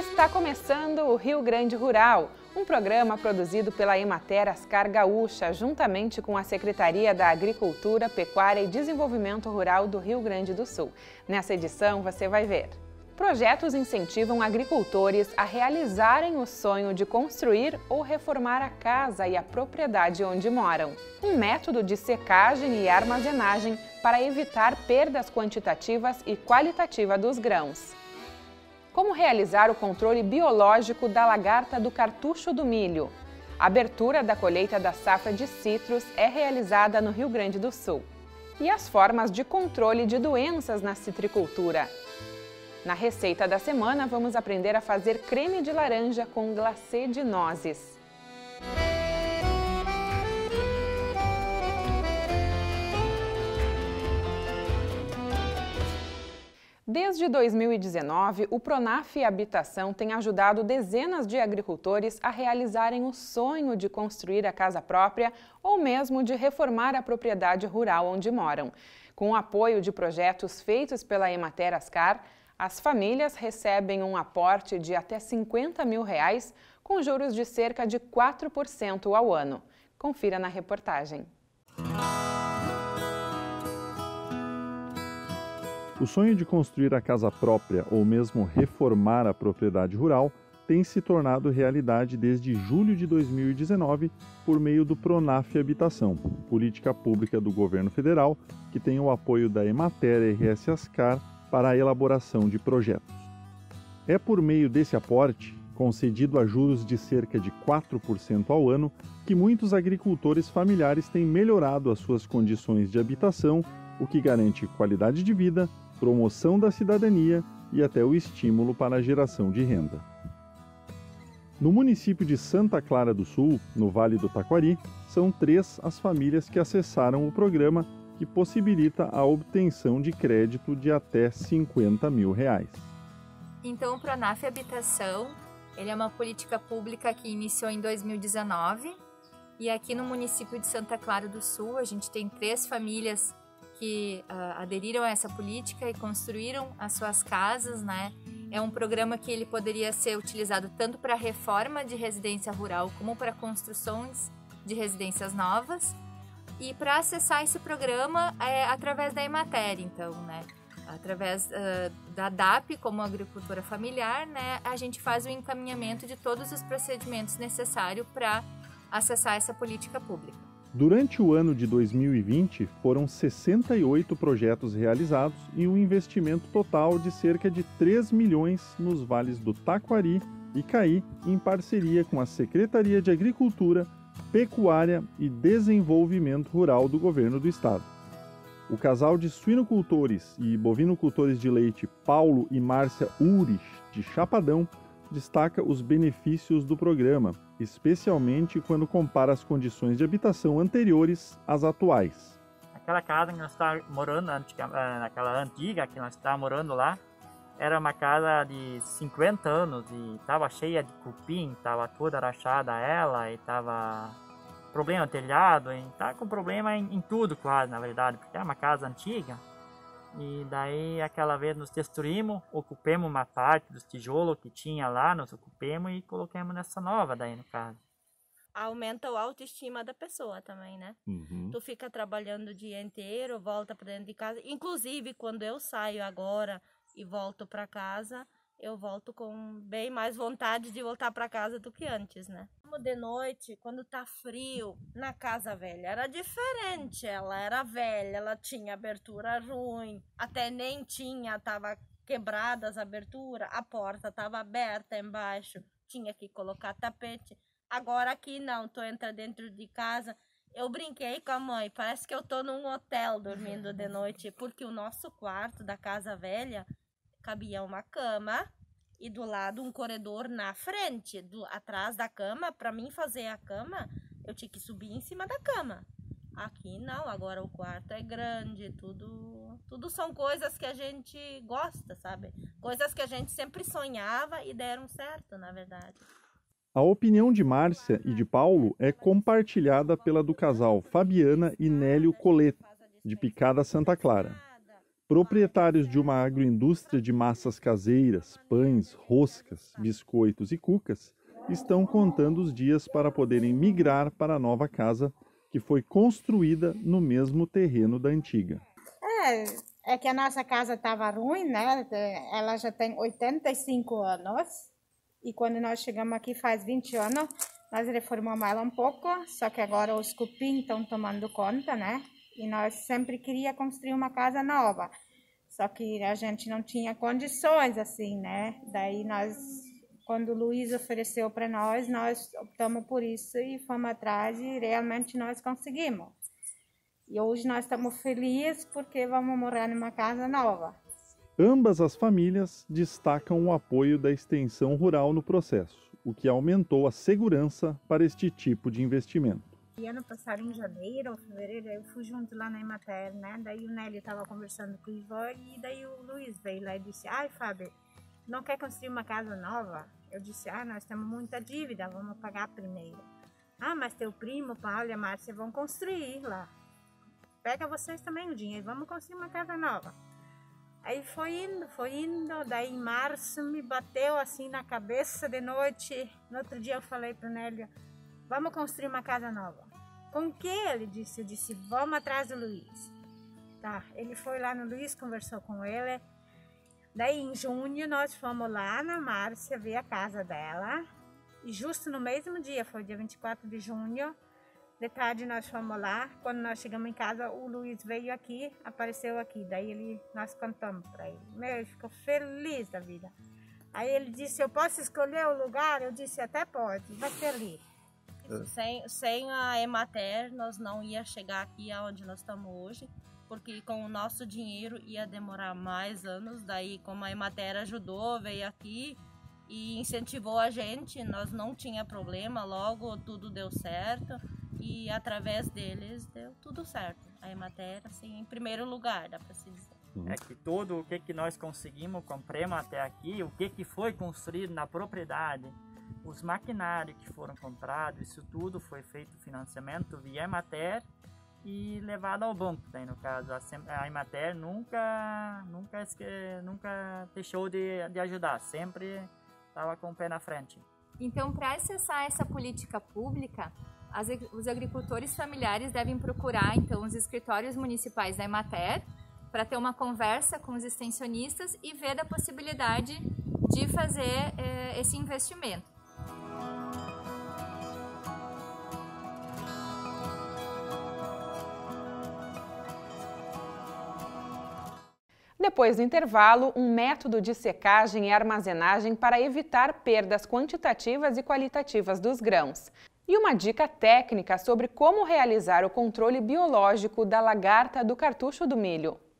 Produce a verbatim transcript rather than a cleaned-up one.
Está começando o Rio Grande Rural, um programa produzido pela Emater Ascar Gaúcha, juntamente com a Secretaria da Agricultura, Pecuária e Desenvolvimento Rural do Rio Grande do Sul. Nessa edição você vai ver: projetos incentivam agricultores a realizarem o sonho de construir ou reformar a casa e a propriedade onde moram. Um método de secagem e armazenagem para evitar perdas quantitativas e qualitativas dos grãos. Como realizar o controle biológico da lagarta do cartucho do milho? A abertura da colheita da safra de citros é realizada no Rio Grande do Sul. E as formas de controle de doenças na citricultura? Na receita da semana, vamos aprender a fazer creme de laranja com glacê de nozes. Desde dois mil e dezenove, o Pronaf Habitação tem ajudado dezenas de agricultores a realizarem o sonho de construir a casa própria ou mesmo de reformar a propriedade rural onde moram. Com o apoio de projetos feitos pela Emater Ascar, as famílias recebem um aporte de até cinquenta mil reais, com juros de cerca de quatro por cento ao ano. Confira na reportagem. O sonho de construir a casa própria ou mesmo reformar a propriedade rural tem se tornado realidade desde julho de dois mil e dezenove por meio do Pronaf Habitação, política pública do governo federal que tem o apoio da Emater R S Ascar para a elaboração de projetos. É por meio desse aporte, concedido a juros de cerca de quatro por cento ao ano, que muitos agricultores familiares têm melhorado as suas condições de habitação, o que garante qualidade de vida, promoção da cidadania e até o estímulo para a geração de renda. No município de Santa Clara do Sul, no Vale do Taquari, são três as famílias que acessaram o programa, que possibilita a obtenção de crédito de até cinquenta mil reais. Então, o Pronaf Habitação, ele é uma política pública que iniciou em dois mil e dezenove, e aqui no município de Santa Clara do Sul a gente tem três famílias que uh, aderiram a essa política e construíram as suas casas, né? É um programa que ele poderia ser utilizado tanto para reforma de residência rural como para construções de residências novas. E para acessar esse programa é através da Emater, então, né? Através uh, da D A P, como agricultura familiar, né? A gente faz o encaminhamento de todos os procedimentos necessários para acessar essa política pública. Durante o ano de dois mil e vinte, foram sessenta e oito projetos realizados e um investimento total de cerca de três milhões nos vales do Taquari e Caí, em parceria com a Secretaria de Agricultura, Pecuária e Desenvolvimento Rural do Governo do Estado. O casal de suinocultores e bovinocultores de leite Paulo e Márcia Urich, de Chapadão, destaca os benefícios do programa, especialmente quando compara as condições de habitação anteriores às atuais. Aquela casa que nós estávamos morando, naquela antiga que nós estávamos morando lá, era uma casa de cinquenta anos e estava cheia de cupim, estava toda rachada ela e estava problema no telhado, e estava com problema em, em tudo quase, na verdade, porque é uma casa antiga. E daí aquela vez nos destruímos, ocupamos uma parte dos tijolos que tinha lá, nós ocupamos e colocamos nessa nova daí no caso. Aumenta a autoestima da pessoa também, né? Uhum. Tu fica trabalhando o dia inteiro, volta para dentro de casa. Inclusive, quando eu saio agora e volto para casa, eu volto com bem mais vontade de voltar para casa do que antes, né? De noite, quando tá frio, na casa velha era diferente. Ela era velha, ela tinha abertura ruim, até nem tinha, tava quebrada as aberturas, a porta tava aberta embaixo, tinha que colocar tapete. Agora aqui não, tô entrando dentro de casa. Eu brinquei com a mãe, parece que eu tô num hotel dormindo de noite, porque o nosso quarto da casa velha cabia uma cama e do lado um corredor na frente, do, atrás da cama. Para mim fazer a cama, eu tinha que subir em cima da cama. Aqui não, agora o quarto é grande, tudo, tudo são coisas que a gente gosta, sabe? Coisas que a gente sempre sonhava e deram certo, na verdade. A opinião de Márcia e de Paulo é compartilhada pela do casal Fabiana e Nélio Coleto, de Picada Santa Clara. Proprietários de uma agroindústria de massas caseiras, pães, roscas, biscoitos e cucas estão contando os dias para poderem migrar para a nova casa que foi construída no mesmo terreno da antiga. É, é que a nossa casa estava ruim, né? Ela já tem oitenta e cinco anos e quando nós chegamos aqui faz vinte anos, nós reformamos ela um pouco, só que agora os cupim estão tomando conta, né? E nós sempre queria construir uma casa nova, só que a gente não tinha condições assim, né? Daí nós, quando o Luiz ofereceu para nós, nós optamos por isso e fomos atrás e realmente nós conseguimos. E hoje nós estamos felizes porque vamos morar numa casa nova. Ambas as famílias destacam o apoio da extensão rural no processo, o que aumentou a segurança para este tipo de investimento. E ano passado, em janeiro ou fevereiro, eu fui junto lá na Emater, né? Daí o Nélio estava conversando com o Ivan e daí o Luiz veio lá e disse: ai, Fábio, não quer construir uma casa nova? Eu disse: ah, nós temos muita dívida, vamos pagar primeiro. Ah, mas teu primo, Paulo e a Márcia vão construir lá. Pega vocês também o dinheiro, vamos construir uma casa nova. Aí foi indo, foi indo, daí em março me bateu assim na cabeça de noite. No outro dia eu falei pro Nélio: vamos construir uma casa nova. Com o que? Ele disse. Eu disse: vamos atrás do Luiz. Tá, ele foi lá no Luiz, conversou com ele. Daí em junho nós fomos lá na Márcia ver a casa dela. E justo no mesmo dia, foi dia vinte e quatro de junho, de tarde nós fomos lá. Quando nós chegamos em casa, o Luiz veio aqui, apareceu aqui. Daí ele, nós contamos para ele. Meu, ele ficou feliz da vida. Aí ele disse: eu posso escolher o lugar? Eu disse: até pode, vai ser ali. Sem, sem a Emater, nós não ia chegar aqui aonde nós estamos hoje, porque com o nosso dinheiro ia demorar mais anos. Daí, como a Emater ajudou, veio aqui e incentivou a gente, nós não tinha problema, logo tudo deu certo e através deles deu tudo certo. A Emater, assim, em primeiro lugar, dá para se dizer. É que tudo o que, que nós conseguimos, compramos até aqui, o que, que foi construído na propriedade, os maquinários que foram comprados, isso tudo foi feito financiamento via Emater e levado ao banco. Daí, no caso, a Emater nunca, nunca, nunca deixou de, de ajudar, sempre estava com o pé na frente. Então, para acessar essa política pública, as, os agricultores familiares devem procurar então os escritórios municipais da Emater para ter uma conversa com os extensionistas e ver a possibilidade de fazer eh, esse investimento. Depois do intervalo, um método de secagem e armazenagem para evitar perdas quantitativas e qualitativas dos grãos. E uma dica técnica sobre como realizar o controle biológico da lagarta do cartucho do milho.